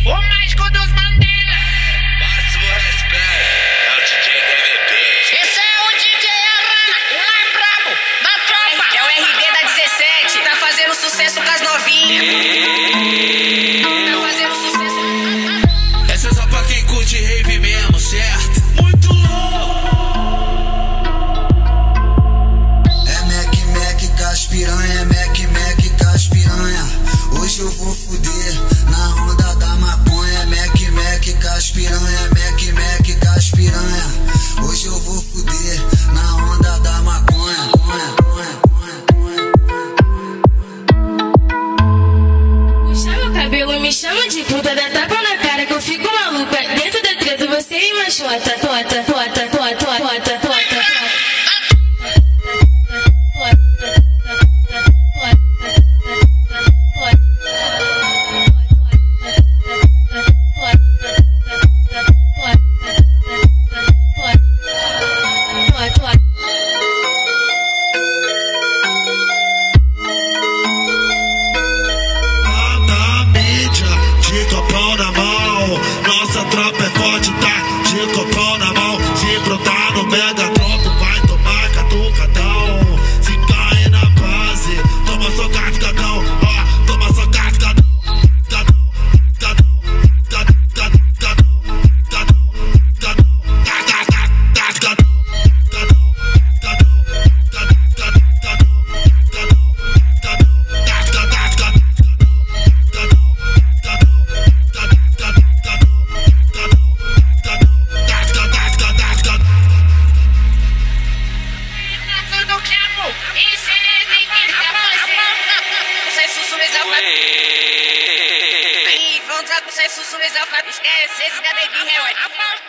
O mágico dos Mandela. Máximo respeito. É o DJ DVP. Esse é o DJ Arana, o mais brabo da tropa. É o RD da 17, tá fazendo sucesso com as novinhas. Tá fazendo sucesso. Essa é só pra quem curte rave mesmo, certo? Muito louco! É Mac com as piranha, é Mac com as piranha. Hoje eu vou fuder na onda da maconha. É Mac com as piranha, é Mac com as piranha. Hoje eu vou fuder na onda da maconha. Puxa meu cabelo, me chama de puta, dá tapa na cara que eu fico maluca. Dentro da treta você e machota, tota. De copão na mão, nossa tropa é forte, tá? De copão na mão, se brotar no mega tropa, vai tomar catucadão. Se cair na base, toma só cascadão, ó, toma só cascadão. Aí, vamos lá com o sucesso, esquece esse da neguinha, ué.